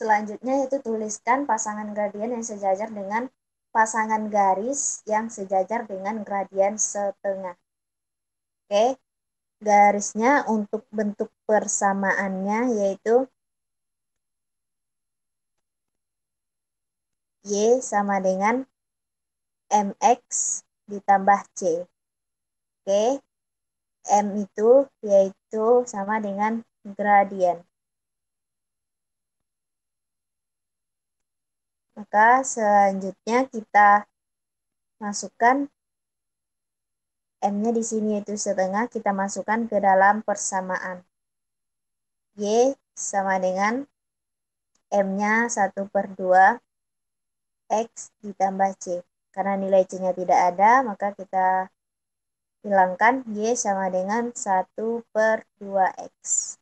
Selanjutnya itu tuliskan pasangan gradien yang sejajar dengan pasangan garis yang sejajar dengan gradien setengah. Oke, garisnya untuk bentuk persamaannya yaitu Y sama dengan MX ditambah C. Oke, M itu yaitu sama dengan gradien. Maka selanjutnya kita masukkan M-nya di sini yaitu setengah, kita masukkan ke dalam persamaan. Y sama dengan M-nya 1/2 X ditambah C. Karena nilai C-nya tidak ada, maka kita hilangkan. Y sama dengan 1/2X.